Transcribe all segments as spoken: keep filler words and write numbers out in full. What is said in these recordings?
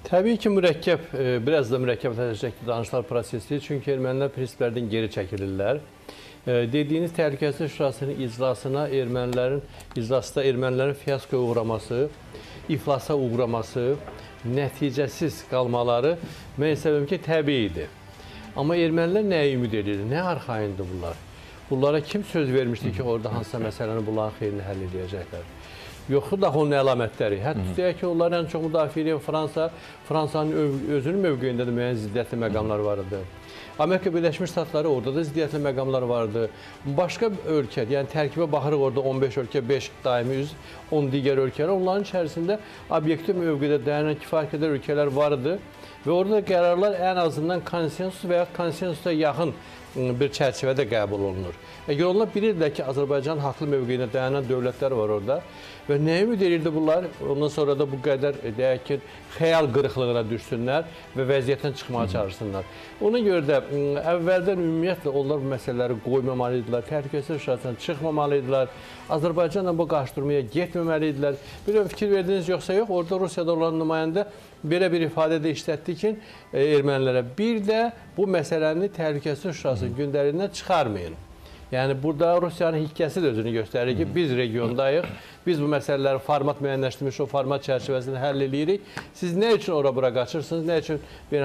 Təbii ki, mürəkkəb, biraz da mürəkkəbləşəcəkdir danışıqlar prosesi. Çünki ermənilər prinsiplərdən geri çəkilirlər. Dediyiniz Təhlükəsizlik Şurasının iclasına ermənilərin, iclasda ermənilərin fiyaskoya uğraması, iflasa uğraması, nəticəsiz qalmaları mən hesabım ki, təbiidir. Amma ermənilər nəyə ümid edir? Nə arxayındır bunlar? Bunlara kim söz vermişdi ki, orada hansısa məsələni bunların xeyrini həll edəcəklər? Yoxdur da onun əlamətləri. Hətta deyək ki, onlar ən çox müdafiə edən Fransa, Fransanın özünün mövqeyində də müəyyən ziddiyyətli məqamlar var idi. Amerika Birləşmiş Ştatları orada da ziddiyyətli məqamlar vardı. Başqa ölkə, yəni tərkibə baxırıq orada on beş ölkə, beş daimi üz, on digər ölkələr. Onların içərisində obyektiv mövqedə dayanan kifayət qədər ölkələr vardı və orada qərarlar ən azından konsensus və ya konsensusa yaxın bir çərçivədə qəbul olunur. Əgər onlar bilirlər ki, Azərbaycan haqlı mövqeyində dayanan dövlətlər var orada və nəyə ümid edirdi bunlar? Ondan sonra da bu qədər, deyək ki, xəyal qırıqlığına düşsünlər və vəziyyətdən çıxmağa çalışsınlar. Ona görə də əvvəldən ümumiyyətlə onlar bu məsələləri qoymamalıydılar, təhlükəsizlik şurasından çıxmamalıydılar, Azərbaycanla bu qarşıdurmaya getməməliydilər. Bir fikir verdiniz yoxsa yox, orada Rusiyada olan nümayəndə belə bir ifadədə işlətdi ki, ermənilərə bir də bu məsələni təhlükəsizlik şurasının gündəliyindən çıxarmayın. Yəni, burada Rusiyanın hikkəsi də özünü göstərir ki, biz regiondayıq, biz bu məsələləri format müəyyənləşdirmiş, o format çərçivəsində həll edirik. Siz nə üçün ora-bura qaçırsınız, nə üçün B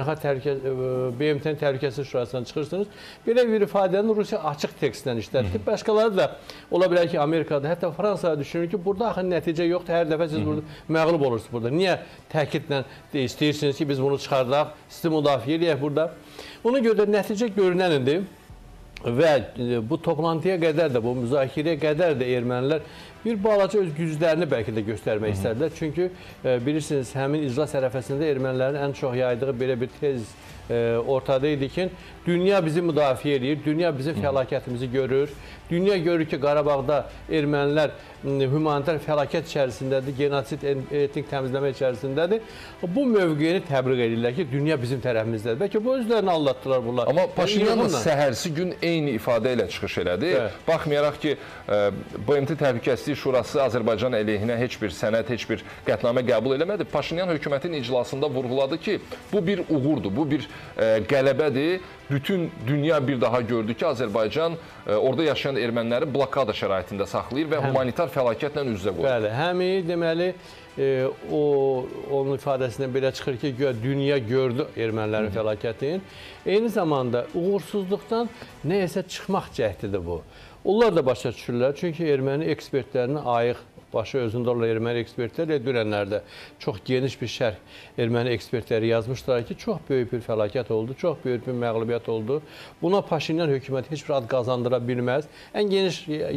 M T-nin təhlükəsizlik şurasından çıxırsınız? Belə bir ifadəni Rusiya açıq tekstindən işlətdi. Başqaları da ola bilər ki, Amerikada, hətta Fransaya düşünür ki, burada axı nəticə yoxdur, hər dəfə siz burada məğlub olursunuz burada. Niyə təkidlə istəyirsiniz ki, biz bunu çıxardaq, sizi müdafiə edək burada? Ona görə də nəticə görünənidir. Və bu toplantıya qədər də, bu müzakirəyə qədər də ermənilər bir balaca öz güclərini bəlkə də göstərmək istədilər. Çünki bilirsiniz, həmin iclas ərəfəsində ermənilərin ən çox yaydığı belə bir tez ortada idi ki, dünya bizi müdafiə edir, dünya bizim fəlakətimizi görür. Dünya görür ki, Qarabağda ermənilər humanitar fəlakət içərisindədir, genosid, etnik təmizləmə içərisindədir. Bu mövqeyini təbliğ edirlər ki, dünya bizim tərəfimizdədir. Bəlkə bu özlərini aldatdılar bunlar. Amma Paşinyan səhərsi gün eyni ifadə ilə çıxış elədi. Baxmayaraq ki, B M T Təhlükəsizlik Şurası Azərbaycan əleyhinə heç bir sənəd, heç bir qətnamə qəbul eləmədi. Paşinyan hökumətin iclasında vurğuladı ki, bu bir uğurdur, bu bir qələbədir. Bütün dünya bir daha gördü ki, Azərbaycan orada yaşayan erməniləri blokada şəraitində saxlayır və humanitar fəlakətlə üz-üzə qoyur. Bəli, həmi deməli, o, onun ifadəsindən belə çıxır ki, dünya gördü ermənilərin fəlakətini. Eyni zamanda uğursuzluqdan nəyəsə çıxmaq cəhdidir bu. Onlar da başa düşürlər, çünki erməni ekspertlərinə ayıq, başı özündə olan erməni ekspertlər dünənlərdə çox geniş bir şərh erməni ekspertləri yazmışlar ki, çox böyük bir fəlakət oldu, çox böyük bir məğlubiyyət oldu. Buna Paşinyan hökuməti heç bir ad qazandıra bilməz. Ən geniş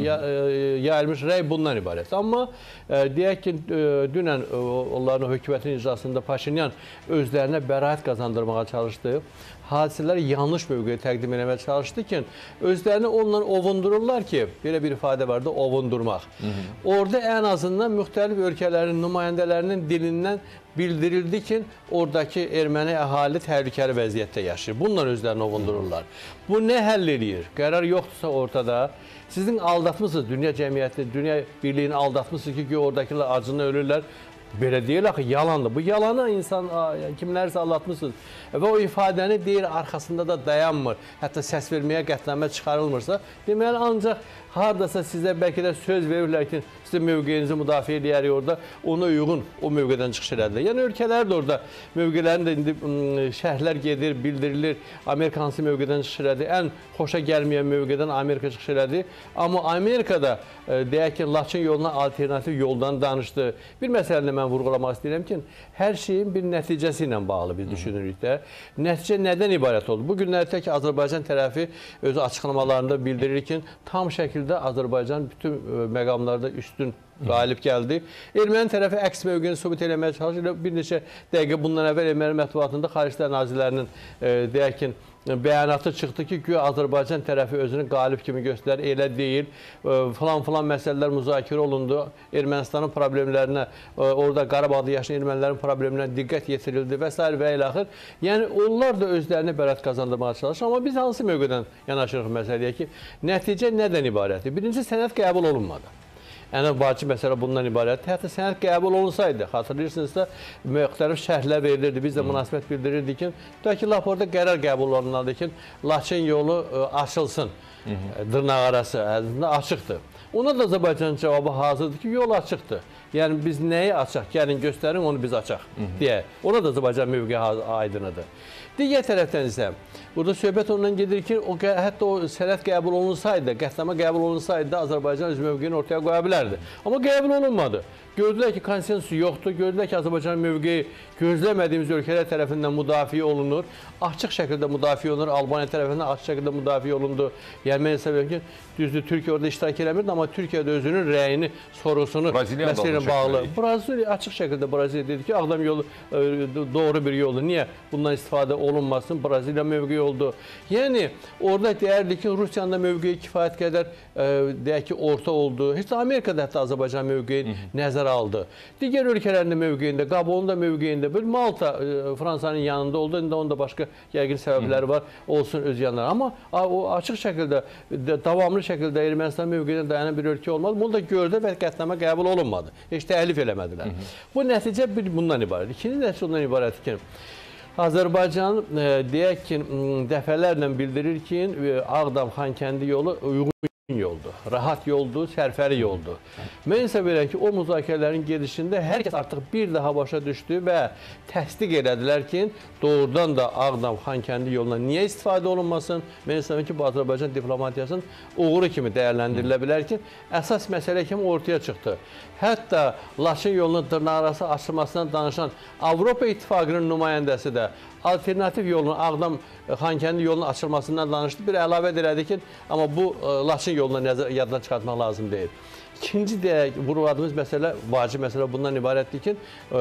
yayılmış rəy bundan ibarət. Amma deyək ki, dünən onların hökumətin iclasında Paşinyan özlərinə bəraət qazandırmağa çalışdı. Hadisələri yanlış mövqeyə təqdim etməyə çalışdı ki, özlərini onunla ovundururlar ki, belə bir ifadə var da, ovundurmaq. Orada ən azından müxtəlif ölkələrin nümayəndələrinin dilindən bildirildi ki, oradakı erməni əhali təhlükəli vəziyyətdə yaşayır. Bununla özlərini ovundururlar. Bu nə həll edir? Qərar yoxdursa ortada, sizin aldatmışsınız, dünya cəmiyyəti, dünya birliyini aldatmışsınız ki, oradakılar acını ölürlər. Belə deyil axı, yalandır. Bu yalanı insan kimlərsə anlatmışsınız və o ifadəni deyir, arxasında da dayanmır. Hətta səs verməyə qətnamə çıxarılmırsa, deməli ancaq haradasa sizə bəlkə də söz verirlər ki, sizə mövqeyinizi müdafiə edərik orada, ona uyğun o mövqedən çıxış edərlər. Yəni ölkələr də orada mövqelərində indi şərhlər gedir, bildirilir, Amerika hansı mövqedən çıxış elədi, ən xoşa gəlməyən mövqedən Amerika çıxış elədi. Amma Amerikada deyək ki, Laçın yoluna alternativ yoldan danışdı. Bir məsələni mən vurğulamaq istəyirəm ki, hər şeyin bir nəticəsi ilə bağlı biz düşünürük də. Nəticə nədən ibarət oldu? Bu günlərdə ki, Azərbaycan tərəfi özü açıqlamalarında bildirir ki, tam şəkildə Azərbaycan bütün məqamlarda üstün qalib gəldi. Erməni tərəfi əks mövqeyini sübut eləməyə çalışır. Bir neçə dəqiqə bundan əvvəl erməni mətbuatında Xarici İşlər Nazirlərinin deyək ki, bəyanatı çıxdı ki, güya Azərbaycan tərəfi özünü qalib kimi göstərir, elə deyil. Falan-falan məsələlər müzakirə olundu. Ermənistanın problemlərinə, orada Qarabağda yaşayan ermənilərin problemlərinə diqqət yetirildi və s. və ilə axır. Yəni, onlar da özlərini bərat qazandırmağa çalışır. Amma biz hansı mövqedən yanaşırıq məsələyə ki, nəticə nədən ibarətdir? Birinci, sənəd qəbul olunmadı. ən vacib məsələ bundan ibarətdir. Hətta sənəd qəbul olunsaydı, xatırlayırsınızsa, müxtəlif şərhlər verilirdi. Biz də münasibət bildirirdik ki, da ki, lap orada qərar qəbul olunmalıdır ki, Laçın yolu açılsın, dırnaq arası ərzində açıqdır. Ona da Azərbaycanın cavabı hazırdır ki, yol açıqdır. Yəni, biz nəyi açaq, gəlin göstərin, onu biz açaq deyə. Ona da Azərbaycan mövqeyi aydınıdır. Digər tərəfdən isə, burada söhbət ondan gedir ki, o, hətta o sənəd qəbul olunsaydı, qətnamə qəbul olunsaydı, Azərbaycan öz mövqeyini ortaya qoya bilərdi. Amma qəbul olunmadı. Gördülər ki, konsensus yoxdur, gördülər ki, Azərbaycanın mövqeyi gözləmədiyimiz ölkələr tərəfindən müdafiə olunur, açıq şəkildə müdafiə olunur, Albaniya tərəfindən açıq şəkildə müdafiə olundu. Yəni, mən hesab ki, düzdür, Türkiyə orada iştirak eləmirdi, amma Türkiyə də özünün rəyini, sorusunu məsələ ilə bağlı. Braziliya açıq şəkildə Braziliya dedi ki, Ağdam yolu doğru bir yoldur. Niyə bundan istifadə olunmasın? Braziliya mövqeyi oldu. Yəni, orada deyərdi ki, Rusiyanın da mövqeyi kifayət qədər, deyək ki, orta oldu. Heç də Amerikada hətta Azərbaycan mövqeyi nəzərə aldı. Digər ölkələrin də mövqeyində, Qabonun da mövqeyində, bir Malta Fransanın yanında oldu. İndi onun da başqa yəqin səbəbləri var, olsun öz yanları. Amma o açıq şəkildə, davamlı şəkildə Ermənistan mövqeyində dayanan bir ölkə olmadı. Bunu da gördü və qətnamə qəbul olunmadı. Heç təhlif eləmədilər. Bu nəticə bir bundan ibarət. İkinci nəticə ondan ibarət ki, Azərbaycan deyək ki, dəfələrlə bildirir ki, Ağdam-Xankəndi yolu uyğun yoldur, rahat yoldur, sərfəli yoldur. Mən isə verəm ki, o müzakirələrin gedişində hər kəs artıq bir daha başa düşdü və təsdiq elədilər ki, doğrudan da Ağdam-Xankəndi yoluna niyə istifadə olunmasın? Mən isə verəm ki, bu Azərbaycan diplomatiyasının uğuru kimi dəyərləndirilə bilər ki, əsas məsələ kimi ortaya çıxdı. Hətta Laçın yolunun dırnaqarası açılmasından danışan Avropa İttifaqının nümayəndəsi də alternativ yolun, Ağdam-Xankəndi yolunun açılmasından danışdı. Bir əlavə elədi ki, amma bu Laçın yoluna yaddan çıxartmaq lazım deyil. İkinci deyək, vurguladığımız məsələ, vacib məsələ bundan ibarətdir ki,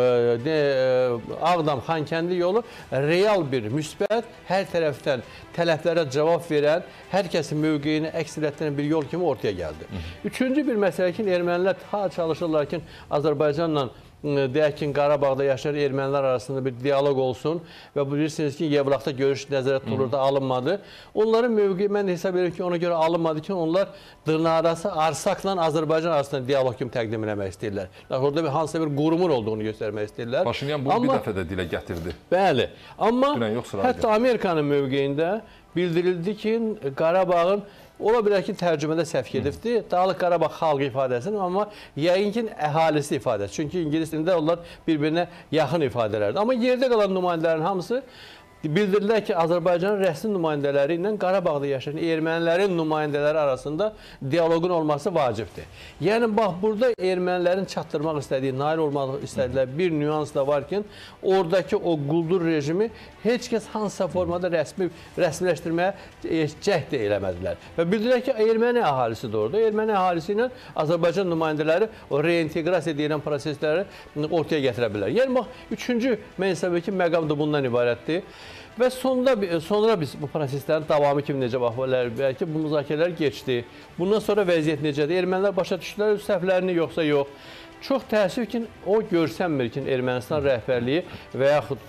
Ağdam-Xankəndi yolu real bir, müsbət, hər tərəfdən tələblərə cavab verən, hər kəsin mövqeyini əks etdirən bir yol kimi ortaya gəldi. Üçüncü bir məsələ ki, ermənilər ta çalışırlar ki, Azərbaycanla deyək ki, Qarabağda yaşayan ermənilər arasında bir diyaloq olsun və bilirsiniz ki, Yevlaxda görüş nəzərə tutulurdu, alınmadı. Onların mövqeyi, mən də hesab edirəm ki, ona görə alınmadı ki, onlar dırnaqarası Arsakla Azərbaycan arasında diyaloq kimi təqdim eləmək istəyirlər. Orada bir hansısa bir qurumun olduğunu göstərmək istəyirlər. Paşinyan bunu bir dəfə də dilə gətirdi. Bəli, amma hətta Amerikanın mövqeyində bildirildi ki, Qarabağın ola bilər ki, tərcümədə səhv gedibdir. Dağlıq Qarabağ xalqı ifadəsini, amma yəqin ki, əhalisi ifadəsi. Çünki ingilis dilində onlar bir-birinə yaxın ifadələrdir. Amma yerdə qalan nümayəndələrin hamısı bildirdilər ki, Azərbaycanın rəsmi nümayəndələri ilə Qarabağda yaşayan ermənilərin nümayəndələri arasında diyaloqun olması vacibdir. Yəni, bax, burada ermənilərin çatdırmaq istədiyi, nail olmaq istədilər bir nüans da var ki, oradakı o quldur rejimi heç kəs hansısa formada rəsmi, rəsmiləşdirməyə cəhd eləmədilər. Və bildirilər ki, erməni əhalisi də orada. Erməni əhalisi ilə Azərbaycan nümayəndələri o reinteqrasiya edilən prosesləri ortaya gətirə bilər. Yəni, bax, üçüncü mən hesab edirəm ki, məqam da bundan ibarətdir. Və sonda, sonra biz bu proseslərin davamı kimi necə baxmalar, bəlkə bu müzakirələr geçdi. Bundan sonra vəziyyət necədir? Ermənilər başa düşdülər öz səhvlərini yoxsa yox. Çox təəssüf ki, o görsənmir ki, Ermənistan rəhbərliyi və yaxud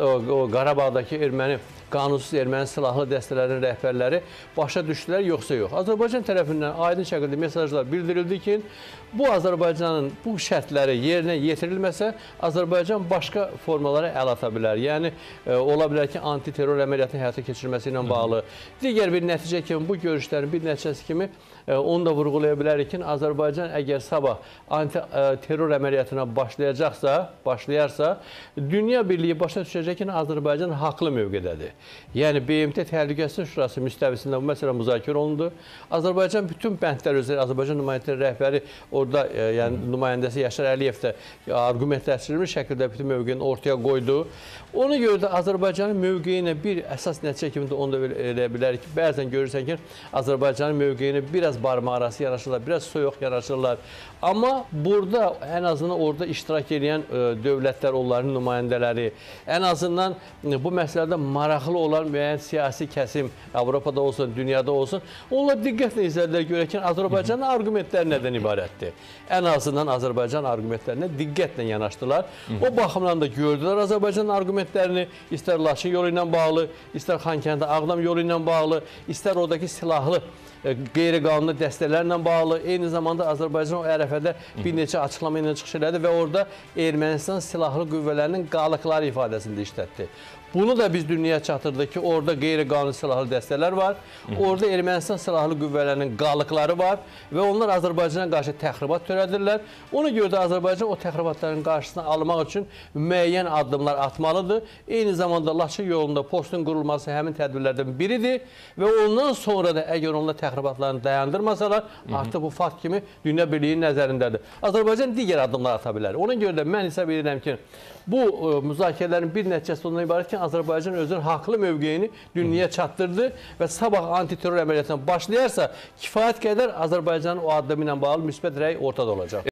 o Qarabağdakı erməni, qanunsuz erməni silahlı dəstələrin rəhbərləri başa düşdülər yoxsa yox. Azərbaycan tərəfindən aydın şəkildə mesajlar bildirildi ki, bu Azərbaycanın bu şərtləri yerinə yetirilməsə, Azərbaycan başqa formalara əl ata bilər. Yəni, e, ola bilər ki, anti-terror əməliyyatını həyata keçirməsi ilə bağlı. Digər bir nəticə kimi, bu görüşlərin bir nəticəsi kimi e, onu da vurğulaya bilərik ki, Azərbaycan əgər sabah anti-terror əməliyyatına başlayacaqsa, başlayarsa, Dünya Birliyi başa düşəcək ki, Azərbaycan haqlı mövqedədir. Yəni, B M T Təhlükəsizlik Şurası müstəvisində bu məsələ müzakirə olundu. Azərbaycan bütün bəndlər üzrə, Azərbaycan nümayəndələri rəhbəri orada, e, yəni nümayəndəsi Yaşar Əliyev də arqumentləşdirilmiş şəkildə bütün mövqeyini ortaya qoydu. Ona görə də Azərbaycanın mövqeyinə bir əsas nəticə kimi də onu da elə bilərik ki, bəzən görürsən ki, Azərbaycanın mövqeyini biraz barmaq arası yanaşırlar, biraz soyuq yanaşırlar. Amma burada ən azından orada iştirak edən e, dövlətlər, onların nümayəndələri, ən azından e, bu məsələdə maraqlı olan müəyyən siyasi kəsim, Avropada olsun, dünyada olsun, onlar diqqətlə izlədilər, görək ki, Azərbaycanın arqumentləri nədən ibarətdir? Ən azından Azərbaycan arqumentlərinə diqqətlə yanaşdılar. O baxımdan da gördülər Azərbaycan arqumentlərini, istər Laçın yolu ilə bağlı, istər Xankəndi Ağdam yolu ilə bağlı, istər oradakı silahlı qeyri-qanuni dəstələrlə bağlı, eyni zamanda Azərbaycan o ərəfədə bir neçə açıqlama ilə çıxış elədi və orada Ermənistan silahlı qüvvələrinin qalıqları ifadəsində işlətdi. Bunu da biz dünyaya çatdırdıq ki, orada qeyri-qanuni silahlı dəstələr var, orada Ermənistan silahlı qüvvələrinin qalıqları var və onlar Azərbaycana qarşı təxribat törədirlər. Ona görə də Azərbaycan o təxribatların qarşısını almaq üçün müəyyən addımlar atmalıdır. Eyni zamanda Laçın yolunda postun qurulması həmin tədbirlərdən biridir və ondan sonra da əgər onlar təxribatlarını dayandırmasalar, artıq bu fakt kimi dünya birliyinin nəzərindədir. Azərbaycan digər addımlar ata bilər. Ona görə də mən hesab edirəm ki, bu müzakirələrin bir nəticəsi ondan ibarət ki, Azərbaycan özünün haqlı mövqeyini dünyaya çatdırdı və sabah antiterror əməliyyatına başlayarsa, kifayət qədər Azərbaycanın o addımı ilə bağlı müsbət rəy ortada olacaq.